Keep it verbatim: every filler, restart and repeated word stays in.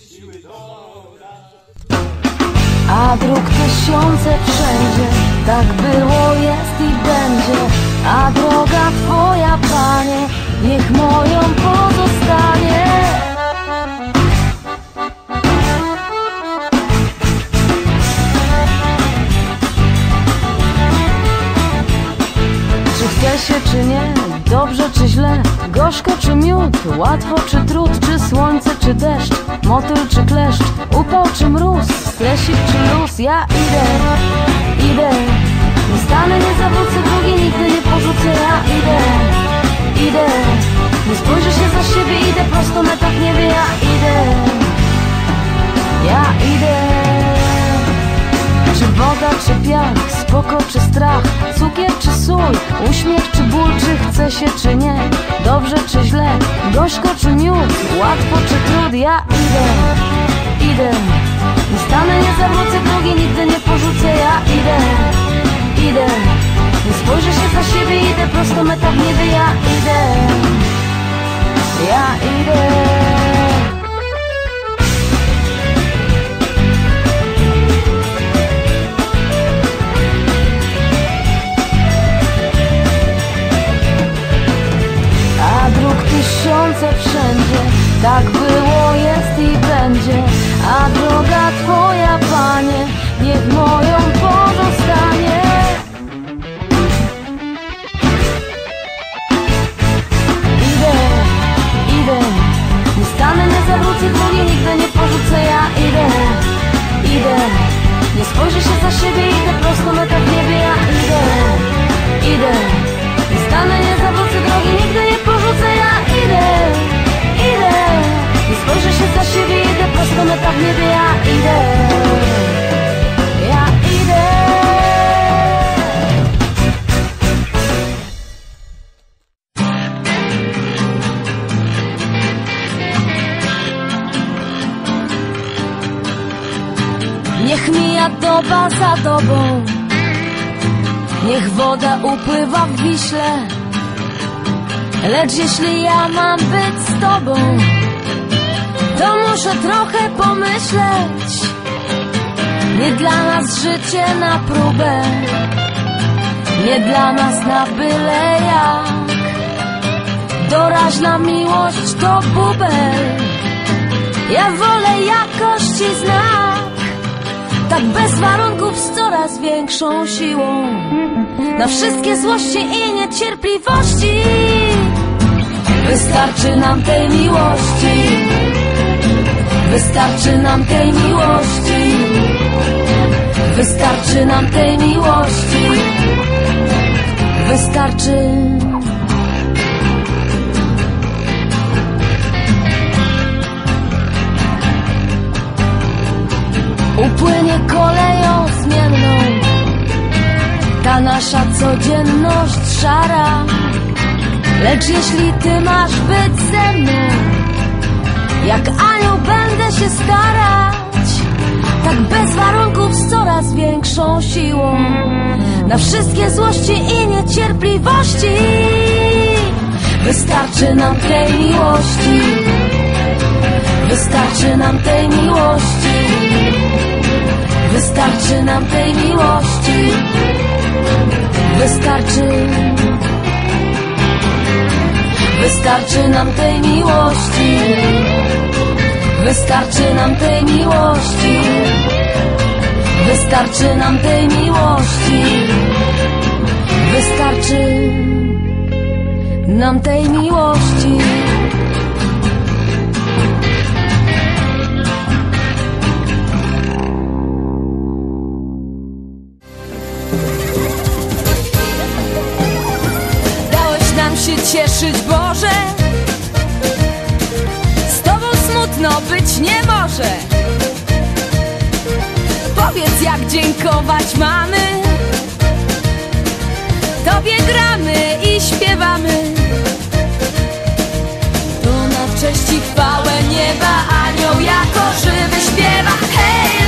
A dróg tysiące wszędzie, tak było, jest i będzie. A droga Twoja, Panie, niech moją pozostanie. Czy chce się, czy nie, dobrze czy źle, gorzko czy miód, łatwo czy trud, czy słońce czy deszcz, motyl czy kleszcz, upał czy mróz, stresik czy luz. Ja idę, idę, nie stanę, nie zawrócę drogi, nigdy nie porzucę. Ja idę, idę, nie spojrzę się za siebie, idę prosto, meta w niebie. Ja idę, ja idę. Czy woda, czy piach, spoko, czy strach, cukier, czy sól, uśmiech, czy ból, czy chce się, czy nie, dobrze, czy źle, gorzko, czy miód, łatwo, czy trud. Ja idę, idę, nie stanę, nie zawrócę drogi, nigdy nie porzucę. Ja idę, idę, nie spojrzę się za siebie, idę prosto, meta w niebie. Ja idę, ja idę. Tysiące wszędzie, tak było, jest i będzie. A droga Twoja, Panie, niech moją pozostanie. Idę, idę, nie stanę, nie zawrócę drogi, nigdy nie porzucę. Ja idę, idę, nie spojrzę się za siebie, idę prosto, meta w niebie. Ja idę, idę, nie stanę, nie zawrócę drogi, nigdy nie porzucę. Ja idę, idę, nie spojrzę się za siebie, idę prosto, meta w niebie. Ja idę, ja idę. Niech mija doba za dobą, niech woda upływa w Wiśle, lecz jeśli ja mam być z Tobą, to muszę trochę pomyśleć. Nie dla nas życie na próbę, nie dla nas na byle jak. Doraźna miłość to bubel, ja wolę jakości znak. Tak bez warunków z coraz większą siłą, na wszystkie złości i niecierpliwości. Wystarczy nam tej miłości, wystarczy nam tej miłości, wystarczy nam tej miłości, wystarczy. Upłynie koleją zmienną ta nasza codzienność szara, lecz jeśli Ty masz być ze mną, jak anioł będę się starać. Tak bez warunków z coraz większą siłą, na wszystkie złości i niecierpliwości. Wystarczy nam tej miłości, wystarczy nam tej miłości, wystarczy nam tej miłości, wystarczy. Wystarczy nam tej miłości, wystarczy nam tej miłości, wystarczy nam tej miłości, wystarczy nam tej miłości. Się cieszyć, Boże, z Tobą smutno być nie może. Powiedz, jak dziękować mamy, Tobie gramy i śpiewamy. To na cześć i chwałę nieba anioł jako żywy śpiewa. Hej!